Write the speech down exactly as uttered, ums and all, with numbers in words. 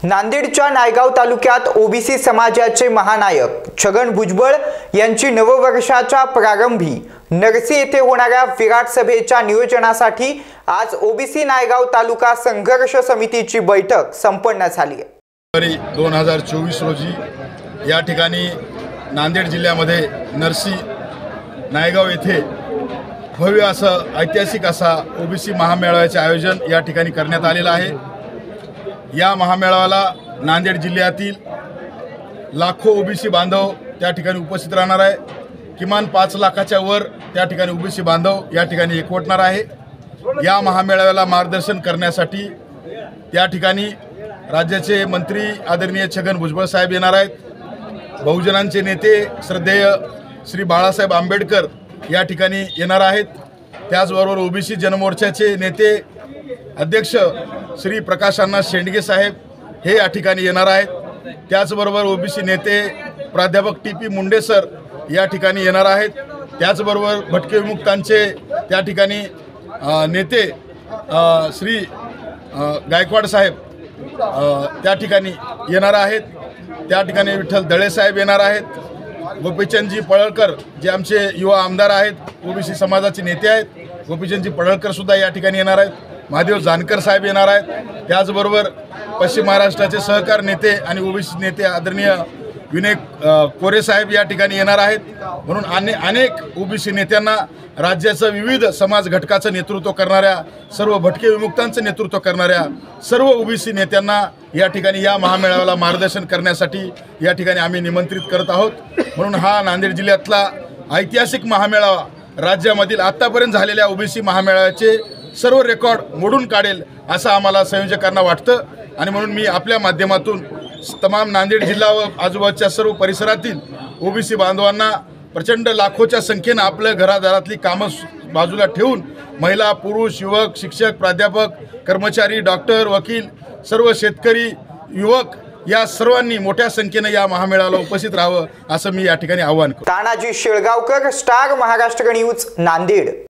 नांदेडच्या नायगाव तालुक्यात ओबीसी समाजाचे महानायक छगन भुजबळ यांची नववर्षाच्या प्रारंभी नरसी येथे होणाऱ्या विराट सभेच्या नियोजनासाठी आज ओबीसी नायगाव तालुका संघर्ष समितीची बैठक संपन्न झाली आहे। दोन हजार चोवीस रोजी या ठिकाणी नांदेड जिल्ह्यामध्ये नरसी नायगाव येथे भव्य असं ऐतिहासिक असा ओबीसी महामेळाव्याचे आयोजन या ठिकाणी करण्यात आलेलं आहे। या महामेळाव्याला नांदेड जिल्ह्यातील लाखो ओबीसी बांधव त्या ठिकाणी उपस्थित राहणार आहे। किमान पाच लाखाच्या वर त्या ठिकाणी ओबीसी बांधव या ठिकाणी एकवटणार आहे। या महामेळाव्याला मार्गदर्शन करण्यासाठी त्या ठिकाणी राज्याचे मंत्री आदरणीय छगन भुजबळ साहेब येणार आहेत। बहुजनांचे नेते श्रद्धेय श्री बाळासाहेब आंबेडकर या ठिकाणी येणार आहेत। त्याचबरोबर ओबीसी जनमोर्चाचे नेते अध्यक्ष श्री प्रकाश अण्णा शेंडगे साहेब हे या ठिकाणी येणार आहेत। त्याचबरोबर ओबीसी नेते प्राध्यापक टी पी मुंडे सर या ठिकाणी येणार आहेत। त्याचबरोबर भटके विमुक्तांचे त्या ठिकाणी नेते श्री गायकवाड साहेब त्या ठिकाणी येणार आहेत। त्या ठिकाणी विठ्ठल दळे साहेब येणार आहेत। गोपीचंदजी पळळकर जे आमचे युवा आमदार आहेत, ओबीसी समाजाचे नेते आहेत, गोपीचंदजी पळळकर सुद्धा या ठिकाणी येणार आहेत। महादेव जानकर साहेब येणार आहेत। त्याचबरोबर पश्चिम महाराष्ट्राचे सहकार नेते आणि ओबीसी नेते आदरणीय विनय कोरे साहेब या ठिकाणी येणार आहेत। म्हणून अने अनेक ओबीसी नेत्यांना राज्याचं विविध समाज घटकाचं नेतृत्व करणाऱ्या, सर्व भटके विमुक्तांचं नेतृत्व करणाऱ्या सर्व ओबीसी नेत्यांना या ठिकाणी या महामेळाव्याला मार्गदर्शन करण्यासाठी या ठिकाणी आम्ही निमंत्रित करत आहोत। म्हणून हा नांदेड जिल्ह्यातला ऐतिहासिक महामेळावा राज्यामधील आत्तापर्यंत झालेल्या ओबीसी महामेळाव्याचे सर्व रेकॉर्ड मोडून काढेल असं आम्हाला संयोजकांना वाटतं। आणि म्हणून मी आपल्या माध्यमातून तमाम नांदेड जिल्हा व आजूबाजूच्या सर्व परिसरातील ओबीसी बांधवांना प्रचंड लाखोच्या संख्येनं आपल्या घरादारातली कामं बाजूला ठेवून महिला, पुरुष, युवक, शिक्षक, प्राध्यापक, कर्मचारी, डॉक्टर, वकील, सर्व शेतकरी, युवक या सर्वांनी मोठ्या संख्येने या महामेळाव्याला उपस्थित राहावं असं मी या ठिकाणी आवाहन करतो। Tanaji Shelgaonkar, Star Maharashtra News, Nanded.